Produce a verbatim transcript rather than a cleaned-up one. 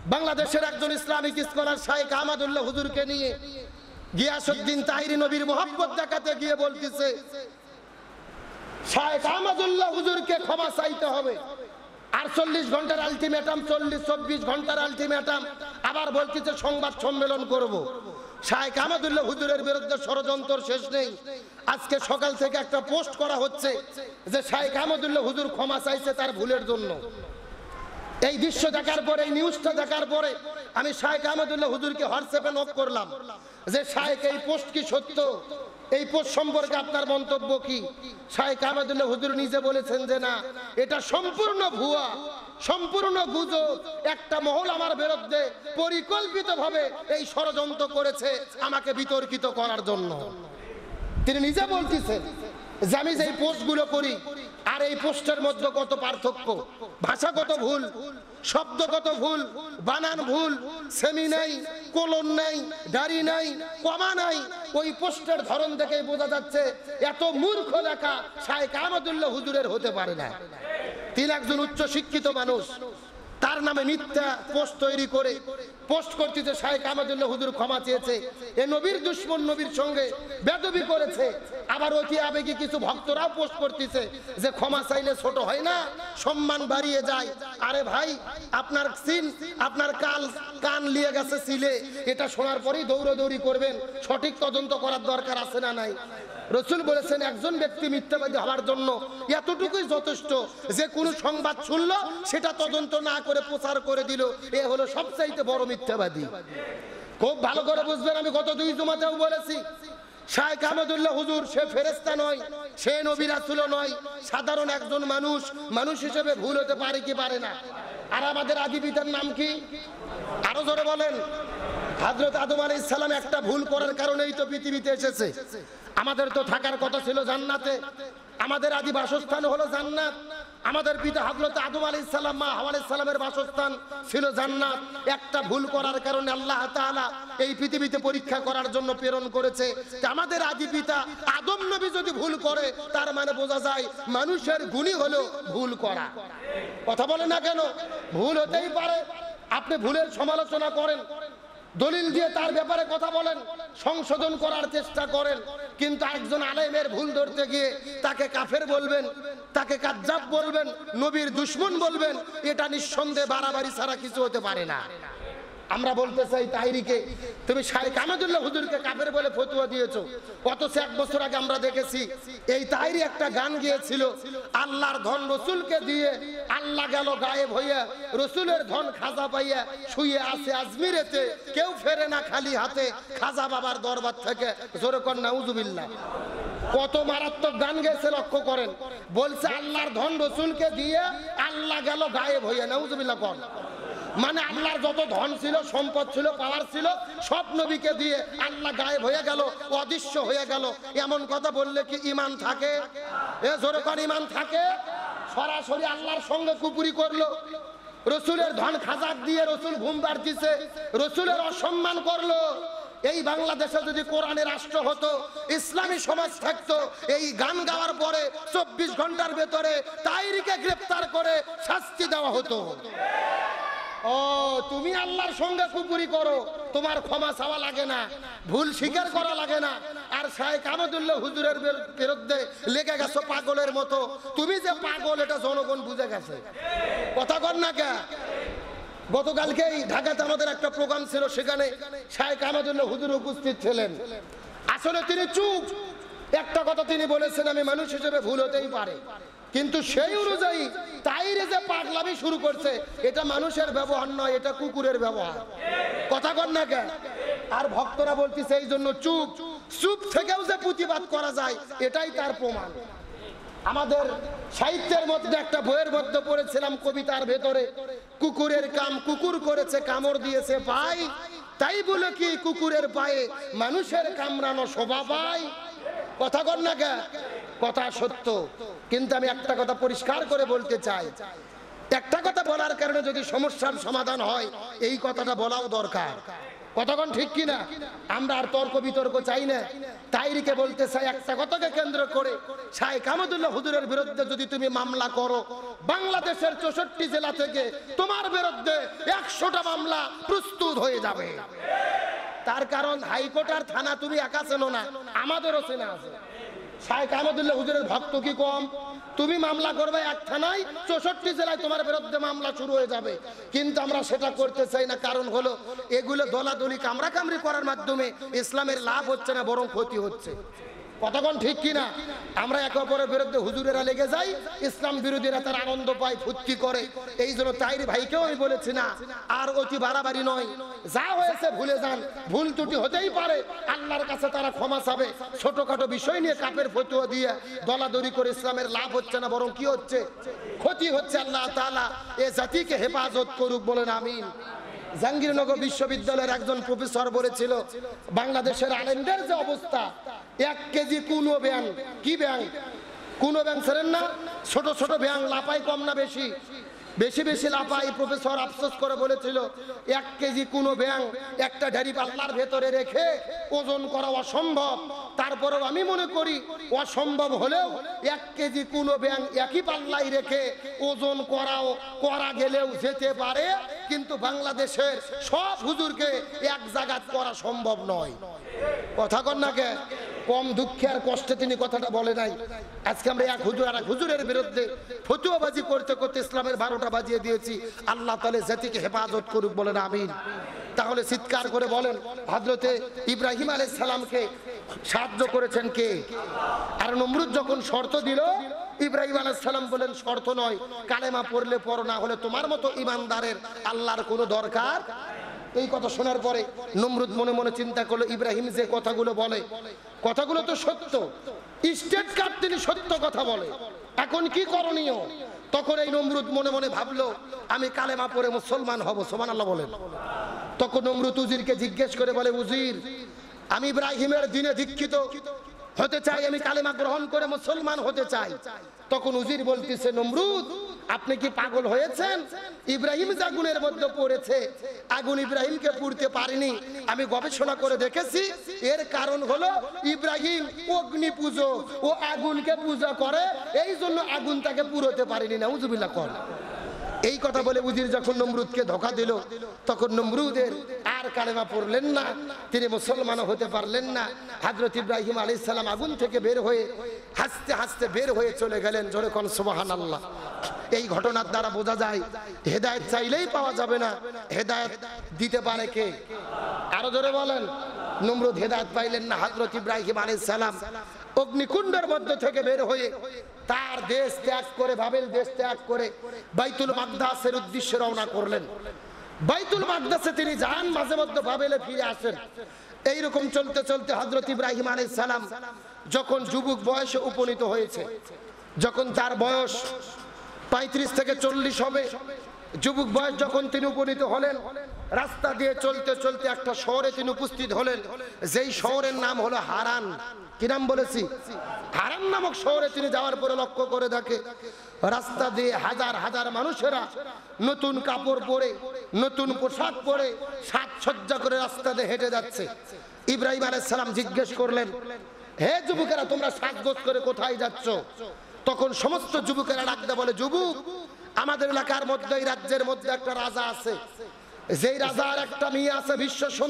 বাংলাদেশের একজন Islamic scholar শাইখ আহমদুল্লাহ হুজুরকে নিয়ে গিয়াসউদ্দিন তাহিরি নবীর মোহাব্বত দেখাতে গিয়ে বলতেছে শাইখ আহমদুল্লাহ হুজুরকে ক্ষমা চাইতে হবে। আটচল্লিশ ঘন্টার আলটিমেটাম, চল্লিশ চব্বিশ ঘন্টার আলটিমেটাম, আবার বলতেছে সংবাদ সম্মেলন করব। শাইখ আহমদুল্লাহ হুজুরের বিরুদ্ধে ষড়যন্ত্র শেষ নেই। আজকে সকাল থেকে একটা পোস্ট করা হচ্ছে যে শাইখ আহমদুল্লাহ হুজুর ক্ষমা চাইছে তার ভুলের জন্য। এই দৃশ্য দেখার পরে, এই নিউজটা দেখার পরে আমি শাইখ আহমদুল্লাহ হুজুরকে হোয়াটসঅ্যাপে নক করলাম যে শাইখ এই পোস্ট কি সত্য, এই পোস্ট সম্পর্কে আপনার মন্তব্য কি? শাইখ আহমদুল্লাহ হুজুর নিজে বলেছেন যে না, এটা সম্পূর্ণ ভুয়া, সম্পূর্ণ গুজব। একটা মহল আমার বিরুদ্ধে পরিকল্পিতভাবে এই ষড়যন্ত্র করেছে আমাকে বিতর্কিত করার জন্য। তিনি নিজে বলতেছেন যে আমি যে পোস্টগুলো করি আর এই পোস্টের মধ্যে কত পার্থক্য, ভাষাগত ভুল, শব্দগত ভুল, বানান ভুল, সেমি নাই, কোলন নাই, দাড়ি নাই, কমা নাই। ওই পোস্টের ধরন দেখেই বোঝা যাচ্ছে এত মূর্খ লেখা শাইখ আহমদুল্লাহ হুজুরের হতে পারে না। তিনি একজন উচ্চ শিক্ষিত মানুষ, তার নামে মিথ্যা পোস্ট তৈরি করে পোস্ট করতেছে শাইখ আহমদুল্লাহ হুজুর ক্ষমা চেয়েছে। এ নবীর দুশমন, নবীর সঙ্গে বেদবি করেছে। আবার অতি আবেগী কিছু ভক্তরাও পোস্ট করতেছে যে ক্ষমা চাইলে ছোট হয় না, সম্মান বাড়িয়ে যায়। আরে ভাই, আপনার সিন, আপনার কাল কান লিয়ে গেছে সিলে, এটা শোনার পরেই দৌড়দৌড়ি করবেন। সঠিক তদন্ত করার দরকার আছে না নাই? রাসূল বলেছেন একজন ব্যক্তি মিথ্যাবাদী হওয়ার জন্য এতটুকুই যথেষ্ট যে কোনো সংবাদ শুনলো সেটা তদন্ত না করে প্রচার করে দিল, এ হলো সবচাইতে বড় মিথ্যাবাদী। খুব ভালো করে বুঝবেন, আমি গত দুই জুমাতেও বলেছি শাইখ আহমদুল্লাহ হুজুর সে ফেরেশতা নয়, সে নবী রাসূলও নয়, সাধারণ একজন মানুষ। মানুষ হিসেবে ভুল হতে পারে কি পারে না? আর আমাদের আদি পিতার নাম কি? আরো জোরে বলেন। হযরত আদম আলাইহিস সালাম একটা ভুল করার কারণেই তো পৃথিবীতে এসেছে। আমাদের তো থাকার কথা ছিল জান্নাতে, আমাদের আদি বাসস্থান হলো জান্নাত। আমাদের পিতা হযরত আদম আলাইহিস সালাম, মা হাওয়া আলাইহিস সালামের বাসস্থান ছিল জান্নাত। একটা ভুল করার কারণে আল্লাহ তাআলা এই পৃথিবীতে পরীক্ষা করার জন্য প্রেরণ করেছে। আমাদের আদি পিতা আদম নবী যদি ভুল করে তার মানে বোঝা যায় মানুষের গুণই হলো ভুল করা। কথা বলে না কেন? ভুল হতেই পারে। আপনি ভুলের সমালোচনা করেন, দলিল দিয়ে তার ব্যাপারে কথা বলেন, সংশোধন করার চেষ্টা করেন, কিন্তু একজন আলেমের ভুল ধরতে গিয়ে তাকে কাফের বলবেন, তাকে কাজ্জাব বলবেন, নবীর দুশমন বলবেন, এটা নিঃসন্দেহে বাড়াবাড়ি ছাড়া কিছু হতে পারে না। আমরা বলতে চাই তাহিরিকে, তুমি শাইখ আহমদুল্লাহ হুজুরকে কাফের বলে ফতোয়া দিয়েছো, অথচ এক বছর আগে আমরা দেখেছি এই তাহিরি একটা গান গিয়েছিল, আল্লাহর ধন রসুলকে দিয়ে আল্লাহ গেল গায়েব হইয়া, রসুলের ধন খাজা পাইয়া শুয়ে আছে আজমিরেতে, কেউ ফেরে না খালি হাতে খাজা বাবার দরবার থেকে। জোরে কর নাউজুবিল্লাহ। কত মারাত্মক গান গেছে লক্ষ্য করেন। বলছে আল্লাহর ধন রসুলকে দিয়ে আল্লাহ গেল গায়েব হইয়া। নাউজুবিল্লাহ কর মানে আল্লাহর যত ধন ছিল, সম্পদ ছিল, পাওয়ার ছিল, সব নবীকে দিয়ে আল্লাহ গায়েব হয়ে গেল, অদৃশ্য হয়ে গেল। এমন কথা বললে কি ইমান থাকে? এ জোরে কর, ইমান থাকে? সরাসরি আল্লাহর সঙ্গে কুপুরি করলো। রসুলের ধন খাজাক দিয়ে রসুল ঘুম পাড়তিছে, রসুলের অসম্মান করলো। এই বাংলাদেশে যদি কোরআনের রাষ্ট্র হতো, ইসলামী সমাজ থাকতো, এই গান গাওয়ার পরে চব্বিশ ঘন্টার ভেতরে তাহিরিকে গ্রেফতার করে শাস্তি দেওয়া হতো। ও, তুমি আল্লাহর সঙ্গে কুপুরি করো, তোমার ক্ষমা চাওয়া লাগে না, ভুল স্বীকার করা লাগে না। আর শাইখ আহমদুল্লাহ হুজুরের বিরুদ্ধে লেগে গেছো পাগলের মতো। তুমি যে পাগল এটা জনগণ বুঝে গেছে। কথা কর না কে? গতকালকেই ঢাকাতে আমাদের একটা প্রোগ্রাম ছিল, সেখানে শাইখ আহমদুল্লাহ হুজুর উপস্থিত ছিলেন। আসলে তিনি চুপ, একটা কথা তিনি বলেছেন আমি মানুষ হিসেবে ভুল হতেই পারে, কিন্তু সেই অনুযায়ী তাইরে যে পাগলামি শুরু করছে এটা মানুষের ব্যবহার নয়, এটা কুকুরের ব্যবহার। কথা কর না কেন? আর ভক্তরা বলতেছে এই জন্য চুপ। চুপ থেকেও যে প্রতিবাদ করা যায় এটাই তার প্রমাণ। আমাদের সাহিত্যের মধ্যে একটা বইয়ের মধ্যে পড়েছিলাম কবিতার ভেতরে, কুকুরের কাম কুকুর করেছে, কামড় দিয়েছে পাই, তাই বলে কি কুকুরের পায়ে মানুষের কামড়ানো শোভা পায়? কথা কর না কে? কথা সত্য, কিন্তু আমি একটা কথা পরিষ্কার করে বলতে চাই, একটা কথা বলার কারণে যদি সমস্যার সমাধান হয় এই কথাটা বলাও দরকার। কতক্ষণ ঠিক কিনা? আমরা আর তর্ক বিতর্ক চাই না। তাইরিকে বলতে চাই, একটা কথাকে কেন্দ্র করে শাইখ আহমদুল্লাহ হুজুরের বিরুদ্ধে যদি তুমি মামলা করো, বাংলাদেশের চৌষট্টি জেলা থেকে তোমার বিরুদ্ধে একশোটা মামলা প্রস্তুত হয়ে যাবে। তার কারণ হাইকোর্ট আর থানা তুমি একা চেনো না, আমাদেরও চেনা আছে। শাইখ আহমদুল্লাহ হুজুরের ভক্ত কি কম? তুমি মামলা করবে এক থানায়, চৌষট্টি জেলায় তোমার বিরুদ্ধে মামলা শুরু হয়ে যাবে। কিন্তু আমরা সেটা করতে চাই না। কারণ হলো এগুলো দলাদলি কামড়া কামড়ি করার মাধ্যমে ইসলামের লাভ হচ্ছে না, বরং ক্ষতি হচ্ছে। কতক্ষণ ঠিক কিনা? আমরা একে অপরের বিরুদ্ধে হুজুরেরা লেগে যাই, ইসলাম বিরোধীরা তার আনন্দ পায়, ফুর্তি করে। এই জন্য তাইরি ভাইকেও আমি বলেছি না আর অতি বাড়াবাড়ি নয়, যা হয়েছে ভুলে যান। ভুল ত্রুটি হতেই পারে, আল্লাহর কাছে তারা ক্ষমা চাবে। ছোটখাটো বিষয় নিয়ে কাপের ফতুয়া দিয়ে দলাদলি করে ইসলামের লাভ হচ্ছে না, বরং কি হচ্ছে? ক্ষতি হচ্ছে। আল্লাহ তাআলা এ জাতিকে হেফাজত করুক, বলেন আমিন। জাহাঙ্গীরনগর বিশ্ববিদ্যালয়ের একজন প্রফেসর বলেছিল, বাংলাদেশের আলেমদের যে অবস্থা, এক কেজি কুনো ব্যাং, কি ব্যাং? কুনো ব্যাং ছিলেন না, ছোট ছোট ব্যাং, লাপাই কম না বেশি? বেশি বেশি লাপাই। প্রফেসর আফসোস করে বলেছিল, এক কেজি কুনো ব্যাং একটা ঢারি পাল্লার ভেতরে রেখে ওজন করা অসম্ভব। তারপরেও আমি মনে করি অসম্ভব হলেও এক কেজি কুনো ব্যাং একই পাল্লাই রেখে ওজন করাও করা গেলেও যেতে পারে। কিন্তু বাংলাদেশের সব হুজুরকে এক জায়গায় করা সম্ভব নয়। কথা কন না কে? কম দুঃখে আর কষ্টে তিনি কথাটা বলে নাই। আজকে আমরা এক হুজুর আর এক হুজুরের বিরুদ্ধে ফতুয়াবাজি করতে করতে ইসলামের বারোটা বাজিয়ে দিয়েছি। আল্লাহ তাআলা জাতিকে হেফাজত করুক, বলেন আমিন। তাহলে চিৎকার করে বলেন, হযরতে ইব্রাহিম আলাইহিস সালামকে সাহায্য করেছেন কে? আর নমরুদ যখন শর্ত দিল, ইব্রাহিম আলাইহিস সালাম বলেন, শর্ত নয়, কালেমা পড়লে পড়ো, না হলে তোমার মতো ইমানদারের আল্লাহর কোনো দরকার। এই কথা শোনার পরে নমরুদ মনে মনে চিন্তা করলো, ইব্রাহিম যে কথাগুলো বলে, কথাগুলো তো সত্য, স্টেট কার্ড তিনি সত্য কথা বলে, এখন কি করণীয়? তখন এই নমরুদ মনে মনে ভাবলো, আমি কালেমা পড়ে মুসলমান হব। সুবহানাল্লাহ বলেন। তখন নমরুদ উজিরকে জিজ্ঞেস করে বলে, উজির, আমি ইব্রাহিমের দিনে দীক্ষিত হতে চাই, আমি কালেমা গ্রহণ করে মুসলমান হতে চাই। তখন উজির বলতেছে, নমরুদ, আপনি কি পাগল হয়েছেন? ইব্রাহিম আগুনের মধ্যে পড়েছে, আগুন ইব্রাহিমকে পুড়তে পারেনি। আমি গবেষণা করে দেখেছি, এর কারণ হলো ইব্রাহিম অগ্নি পুজো, ও আগুনকে পূজা করে, এই জন্য আগুন তাকে পুড়তে পারেনি। নাউজুবিল্লাহ কর। এই কথা বলে উজির যখন নমরুদকে ধোঁকা দিল, তখন নমরুদের আর কালেমা পড়লেন না, তিনি মুসলমান হতে পারলেন না। হযরত ইব্রাহিম আলাইহিস সালাম আগুন থেকে বের হয়ে হাসতে হাসতে বের হয়ে চলে গেলেন। জোরে কোন সুবহানাল্লাহ। এই ঘটনার দ্বারা বোঝা যায়, হেদায়েত চাইলেই পাওয়া যাবে না, হেদায়েত দিতে পারে কে? আরো জোরে বলেন। নমরুদ হেদায়েত পাইলেন না। হযরত ইব্রাহিম আলাইহিস সালাম অগ্নিকুণ্ডের মধ্যে থেকে বের হয়ে তার দেশ ত্যাগ করে, বাবেল দেশ ত্যাগ করে বাইতুল মাকদাসের উদ্দেশ্যে রওনা করলেন। বাইতুল মাকদাসে তিনি যান, মাঝে মধ্যে বাবেলে ফিরে আসেন। এইরকম চলতে চলতে হযরত ইব্রাহিম আলাইহিস সালাম যখন যুবক বয়সে উপনীত হয়েছে, যখন তার বয়স পঁয়ত্রিশ থেকে চল্লিশ হবে, যুবক বয়স যখন তিনি উপনীত হলেন, রাস্তা দিয়ে চলতে চলতে একটা শহরে তিনি উপস্থিত হলেন, যেই শহরের নাম হলো হারান। কি নাম বলেছি? হারান নামক শহরে তিনি যাওয়ার পরে লক্ষ্য করে দেখে, রাস্তা দিয়ে হাজার হাজার মানুষেরা নতুন কাপড় পরে, নতুন পোশাক পরে, সাজসজ্জা করে রাস্তা দিয়ে হেঁটে যাচ্ছে। ইব্রাহিম আলাইহিস সালাম জিজ্ঞেস করলেন, হে যুবকেরা, তোমরা সাজগোজ করে কোথায় যাচ্ছ? তখন সমস্ত যুবকেরা ডাকতে বলে, যুবক, আমাদের এলাকার মধ্যে, এই রাজ্যের মধ্যে একটা রাজা আছে, যেই রাজার একটা মেয়ে আছে বিশ্ব